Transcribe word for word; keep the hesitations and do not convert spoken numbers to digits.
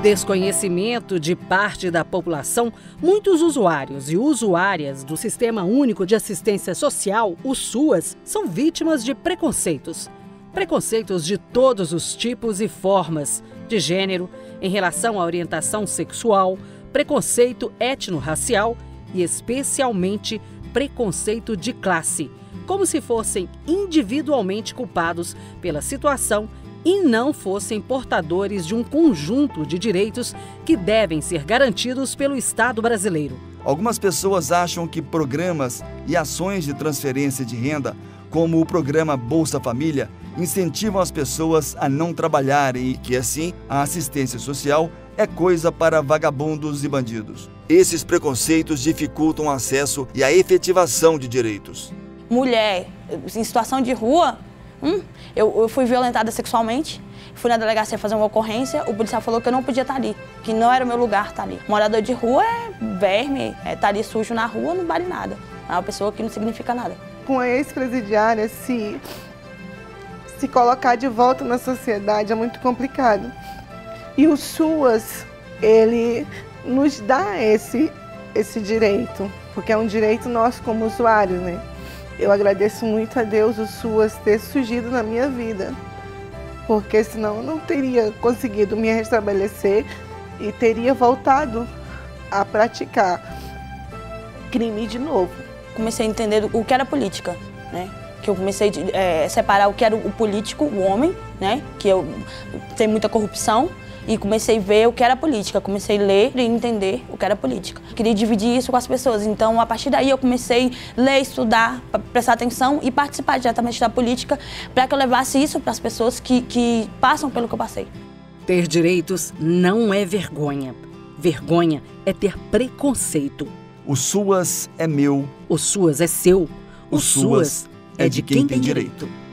desconhecimento de parte da população, muitos usuários e usuárias do Sistema Único de Assistência Social, o SUAS, são vítimas de preconceitos. Preconceitos de todos os tipos e formas, de gênero, em relação à orientação sexual, preconceito étnico-racial e, especialmente, preconceito de classe, como se fossem individualmente culpados pela situação e não fossem portadores de um conjunto de direitos que devem ser garantidos pelo Estado brasileiro. Algumas pessoas acham que programas e ações de transferência de renda, como o programa Bolsa Família, incentivam as pessoas a não trabalharem e que, assim, a assistência social é coisa para vagabundos e bandidos. Esses preconceitos dificultam o acesso e a efetivação de direitos. Mulher em situação de rua, hum, eu, eu fui violentada sexualmente, fui na delegacia fazer uma ocorrência, o policial falou que eu não podia estar ali, que não era o meu lugar estar ali. Morador de rua é verme, é estar ali sujo na rua não vale nada, é uma pessoa que não significa nada. Com a ex-presidiária, se, se colocar de volta na sociedade é muito complicado. E o SUAS, ele nos dá esse, esse direito, porque é um direito nosso como usuários, né? Eu agradeço muito a Deus o SUAS ter surgido na minha vida, porque senão eu não teria conseguido me restabelecer e teria voltado a praticar crime de novo. Comecei a entender o que era política, né? Que eu comecei a é, separar o que era o político, o homem, né? Que eu, tem muita corrupção. E comecei a ver o que era política, comecei a ler e entender o que era política. Queria dividir isso com as pessoas, então a partir daí eu comecei a ler, estudar, prestar atenção e participar diretamente da política para que eu levasse isso para as pessoas que, que passam pelo que eu passei. Ter direitos não é vergonha. Vergonha é ter preconceito. O SUAS é meu. O SUAS é seu. O, o SUAS é de quem, quem tem direito. direito.